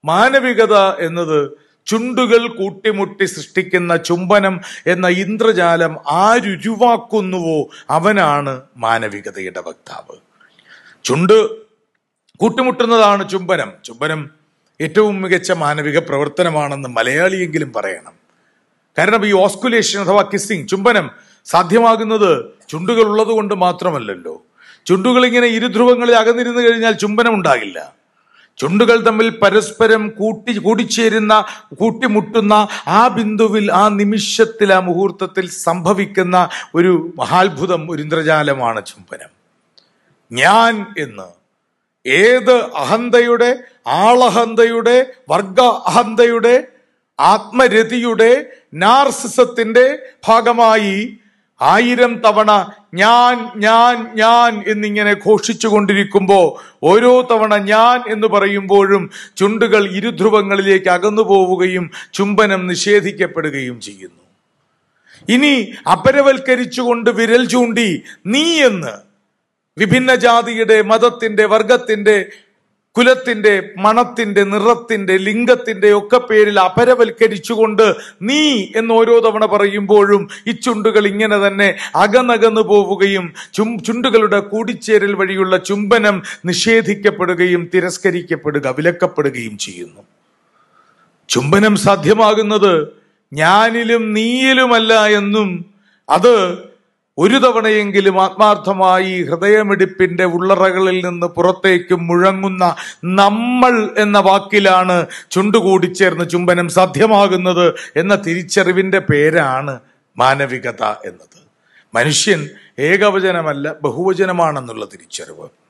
മാനവികത എന്നത് ചുണ്ടുകൾ കൂട്ടിമുട്ടി സൃഷ്ടിക്കുന്ന ചുംബനം എന്ന ഇന്ദ്രജാലം ആരുരുവാക്കുന്നുവോ അവനാണ് മാനവികതയുടെ വക്താവ്. ചുണ്ട് കൂട്ടിമുട്ടുന്നതാണ് ചുംബനം. ചുംബനം ഏറ്റവും മികച്ച മാനവിക പ്രവർത്തനമാണെന്ന് മലയാളിയെങ്കിലും പറയണം. കാരണം ഈ ഓസ്കുലേഷൻ അഥവാ കിസ്സിങ്, ചുംബനം സാധ്യമാകുന്നത് ചുണ്ടുകൾ ഉള്ളത് കൊണ്ട് മാത്രമല്ലല്ലോ. ചുണ്ടുകൾ ഇങ്ങനെ ഇരുധ്രുവങ്ങളിൽ അകന്നിരുന്നു കഴിഞ്ഞാൽ ചുംബനം ഉണ്ടാകില്ല. ചുണ്ടുകൾ തമ്മിൽ പരസ്പരം കൂടിച്ചേരുന്ന, കൂട്ടിമുട്ടുന്ന ആ ബിന്ദുവിൽ, ആ നിമിഷത്തിൽ, ആ മുഹൂർത്തത്തിൽ സംഭവിക്കുന്ന ഒരു മഹാത്ഭുതം, ഒരു ഇന്ദ്രജാലമാണ് ചുംബനം. ഞാൻ എന്ന് ഏത് അഹന്തയുടെ, ആളഹന്തയുടെ, വർഗ അഹന്തയുടെ, ആത്മരതിയുടെ, നാർസിസത്തിന്റെ ഭാഗമായി 1000 തവണ ഞാൻ ഞാൻ ഞാൻ എന്നിങ്ങനെ ഘോഷിച്ചു കൊണ്ടിരിക്കുമ്പോ ഓരോ തവണ ഞാൻ എന്ന് പറയുമ്പോഴും ചുണ്ടുകൾ ഇരുധ്രുവങ്ങളിലേക്ക് അകന്നു പോവുകയും ചുംബനം നിഷേധിക്കപ്പെടുകയും ചെയ്യുന്നു. ഇനി അപരവൽക്കരിച്ചുകൊണ്ട് വിരൽ ചൂണ്ടി നീ എന്ന് വിഭിന്ന ജാതിയുടെ, മതത്തിന്റെ, വർഗത്തിന്റെ, കുലത്തിന്റെ, മണത്തിന്റെ, നിറത്തിന്റെ, ലിംഗത്തിന്റെ ഒക്കെ പേരിൽ അപരവൽക്കരിച്ചുകൊണ്ട് നീ എന്ന് ഓരോ തവണ പറയുമ്പോഴും ഈ ചുണ്ടുകൾ ഇങ്ങനെ തന്നെ അകന്നകന്നു പോവുകയും ചുണ്ടുകളുടെ കൂടിച്ചേരൽ വഴിയുള്ള ചുംബനം നിഷേധിക്കപ്പെടുകയും തിരസ്കരിക്കപ്പെടുക, വിലക്കപ്പെടുകയും ചെയ്യുന്നു. ചുംബനം സാധ്യമാകുന്നത് ഞാനിലും നീയിലുമല്ല എന്നും അത് ഒരു തവണയെങ്കിലും ആത്മാർത്ഥമായി ഹൃദയമിടിപ്പിന്റെ ഉള്ളറകളിൽ നിന്ന് പുറത്തേക്ക് മുഴങ്ങുന്ന നമ്മൾ എന്ന വാക്കിലാണ് ചുണ്ടുകൂടിച്ചേർന്ന് ചുംബനം സാധ്യമാകുന്നത് എന്ന തിരിച്ചറിവിന്റെ പേരാണ് മാനവികത എന്നത്. മനുഷ്യൻ ഏകവചനമല്ല, ബഹുവചനമാണെന്നുള്ള തിരിച്ചറിവ്.